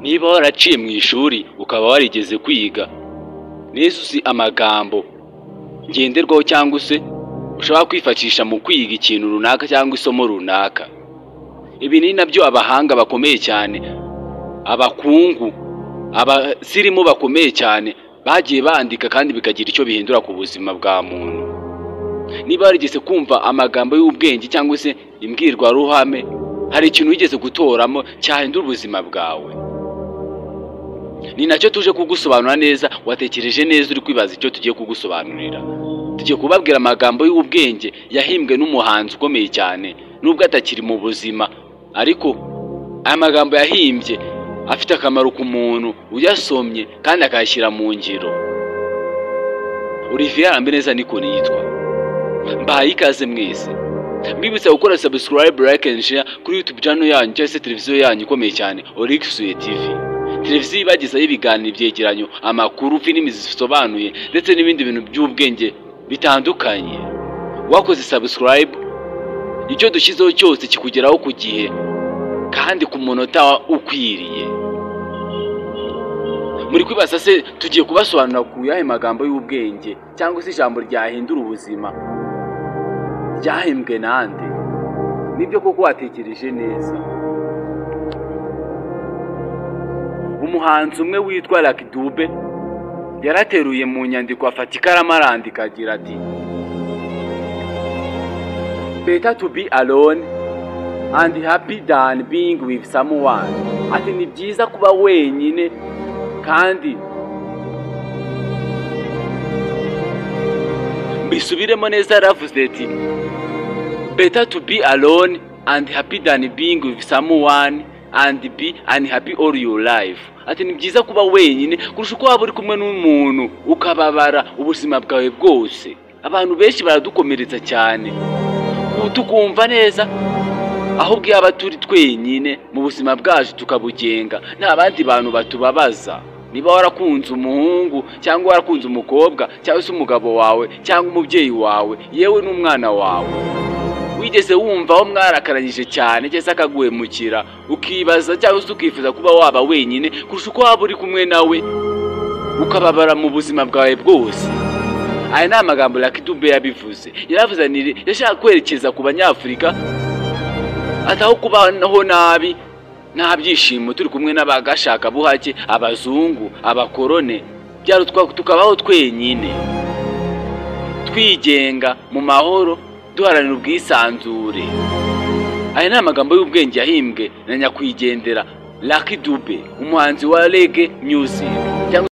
Niba waraciye mu ishuri ukaba warigeze kwiga neza uzi amagambo ngenderwaho cyangwa se ushobora kwifashisha mu kwiga ikintu runaka cyangwa isomo runaka. Ibi ni nabyo abahanga bakomeye cyane, abakungu, abasirimu bakomeye cyane bagiye bandika kandi bikagira icyo bihindura ku buzima bwa muntu. Niba warigeze kumva amagambo y'ubwenge cyangwa se imbwirwaruhame, hari ikintu wigeze gutoramo cyahindura ubuzima bwawe. Ni nacyo tuje kugusobanura neza. Watekereje neza uri kwibaza icyo tugiye kugusobanurira. Tugiye kubabwira amagambo y'ubwenge yahimbwe n'umuhanzi ukomeye cyane nubwo atakiri mu buzima, ariko aya magambo yahimbye afite akamaro ku muntu uyasomye kandi akayashyira mu ngiro. Olivier Arambeneza niko yitwa. Mbahaye ikaze mwese. Mbibutsa gukora subscribe, like and share kuri YouTube channel yanyu cyangwa se televiziyo yanyu ikomeye cyane Orixue TV. Televiziyo ibagezaho ibiganiro byegeranyo, amakuru, filimi zisobanuye ndetse n'ibindi bintu by'ubwenge bitandukanye. Wakoze subscribe, icyo dushyizeho cyose kikugeraho ku gihe kandi ku munota ukwiriye. Muri kwibaza se tugiye kubasobanura ku yahe magambo y'ubwenge cyangwa se ijambo ryahindura ubuzima ryahimbwe nande? Nibyo koko watekereje neza. Umuhanzi umwe witwa Lucky Dube yarateruye mu nyandiko afata ikaramu arandika agira ati, better to be alone and happy than being with someone. Ati ni byiza kuba wenyine kandi mbisubiremo neza, yaravuze ati better to be alone and happy than being with someone and be unhappy all your life. Ati ni byiza kuba wenyine kurusha uko waba uri kumwe n'umuntu ukababara ubuzima bwawe bwose. Abantu benshi baradukomeretsa cyane tukumva neza, ahubwo yaba turi twenyine mu buzima bwacu tukabugenga nta bandi bantu batubabaza. Niba warakunze umuhungu cyangwa warakunze umukobwa cyangwa se umugabo wawe cyangwa umubyeyi wawe yewe n'umwana wawe, wigeze wumva aho mwarakaranyije cyane cyangwa se akaguhemukira, ukibaza cyangwa se ukifuza kuba waba wenyine kurusha uko waba uri kumwe nawe ukababara mu buzima bwawe bwose? Aya ni amagambo Lucky Dube yabivuze. Yaravuze ni yashaka kwerekeza ku Banyafurika ataho kubaho nabi nta byishimo turi kumwe n'abagashaka buhake, abazungu, abakorone, byaro tukabaho twenyine twigenga mu mahoro duharanira ubwisanzure. Aya ni amagambo y'ubwenge yahimbwe na nyakwigendera Lucky Dube, umuhanzi wa reggae music.